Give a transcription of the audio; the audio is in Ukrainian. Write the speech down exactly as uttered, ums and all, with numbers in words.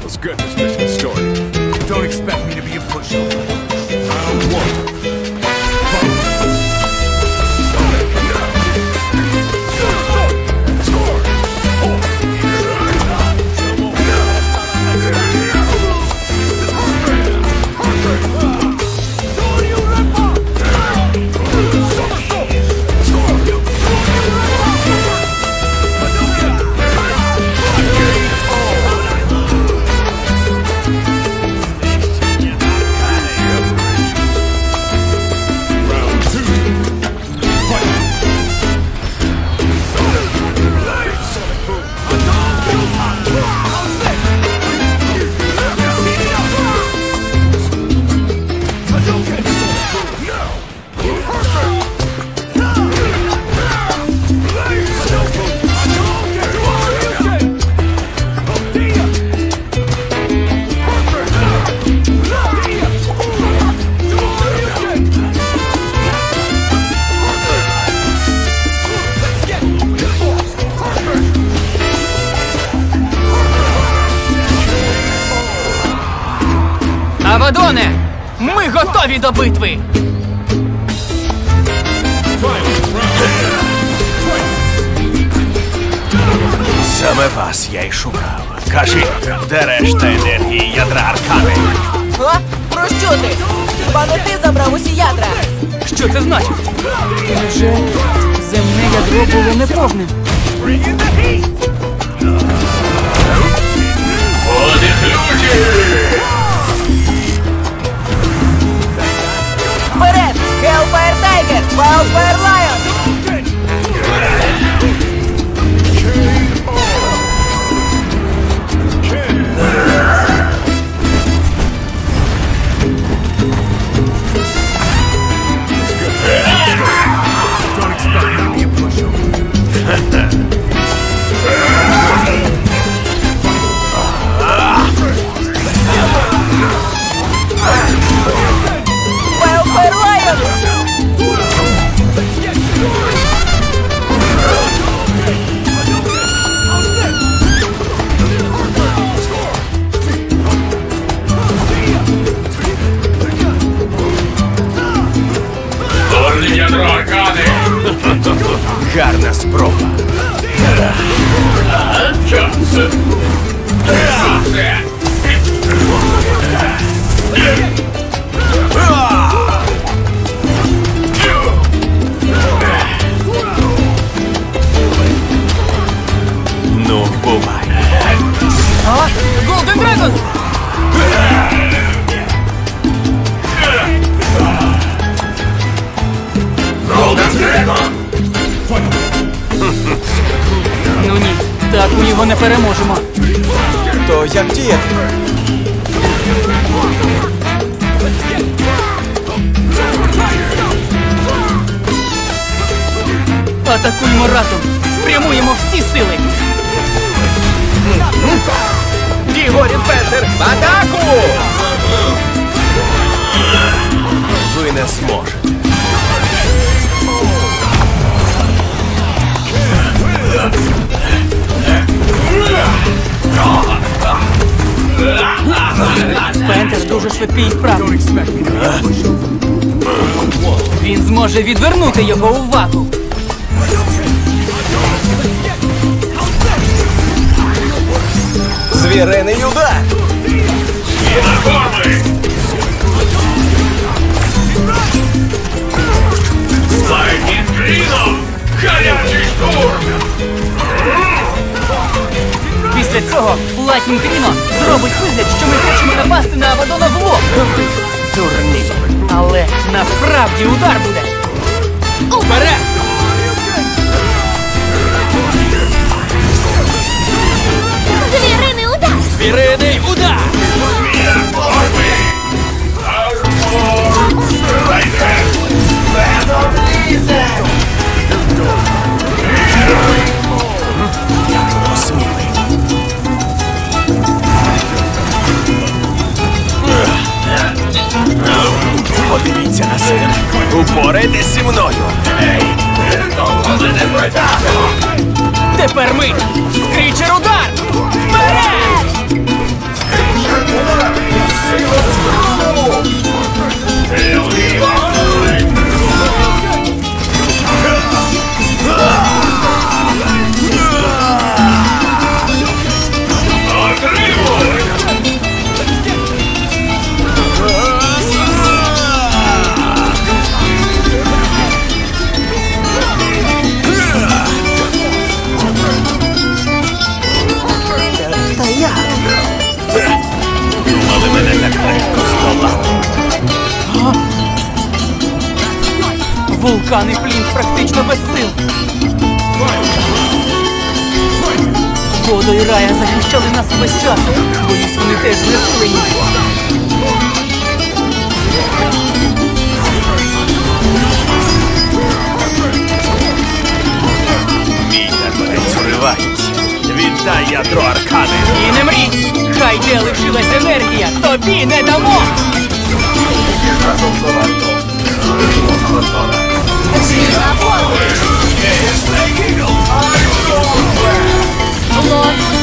Let's get this mission started. Don't expect me to be a pushover. Round one. Авадоне! Ми готові до битви! Саме вас я й шукав. Кажи, де решта енергії ядра Аркани? А? Про що ти? Хіба не ти забрав усі ядра? Що це значить? Невже земне ядро було неповним? Вперед! Hellfire Tiger! Wildfire Lion! Wildfire Lion! Горні ядро Аркани! Гарна спроба. Що це? Ну, бувай. А? Голден Драгон! Ну ні, так ми його не переможемо. То як діяти? Атакуємо разом! Спрямуємо всі сили! Ігорі Петер, в атаку! Ви не зможете. Пентер дуже швидкий і вправний. Він зможе відвернути його увагу. Звіриний удар! Лайкін Гріном! Гарячий штурм! Після цього Lightning Rhino зробить вигляд, що ми хочемо напасти на Авадона в лоб. Дурні! Але насправді удар буде. Вперед! Звіриний удар! Звіриний удар! Смілий. Подивіться на себе. Упорайтесь зі мною. Тепер ми! Скрічер удар! Вперед! Вулкан і Флінт практично без сил. Водо і Рая захищали нас увесь час. Боюсь, вони теж знесилені. Мій терпець уривається. Віддай ядро аркани. І не мрій! Хай де лишилась енергія, тобі не дамо! Лорд